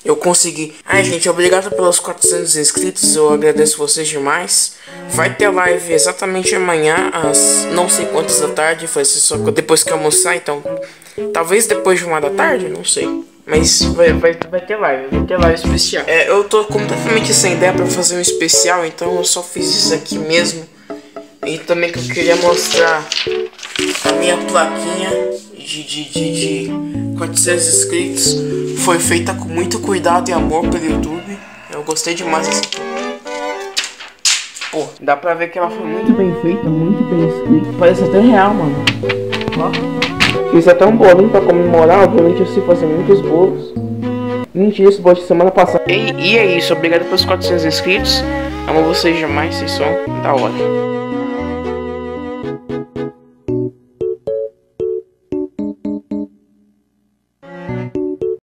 Eu consegui. Ai, gente, obrigado pelos 400 inscritos. Eu agradeço vocês demais. Vai ter live exatamente amanhã, às não sei quantas da tarde. Vai ser só depois que eu almoçar, então. Talvez depois de 1 da tarde, não sei. Mas vai ter live especial. Eu tô completamente sem ideia pra fazer um especial, então eu só fiz isso aqui mesmo. E também que eu queria mostrar a minha plaquinha de 400 inscritos. Foi feita com muito cuidado e amor pelo YouTube. Eu gostei demais dessa placa. Pô, dá pra ver que ela foi muito bem feita, muito bem escrita. Parece até real, mano. Ó. Fiz até um bolinho pra comemorar. Obviamente eu sei fazer muitos bolos. Mentira, esse bolo de semana passada. E é isso, obrigado pelos 400 inscritos. Amo vocês demais, vocês são da hora.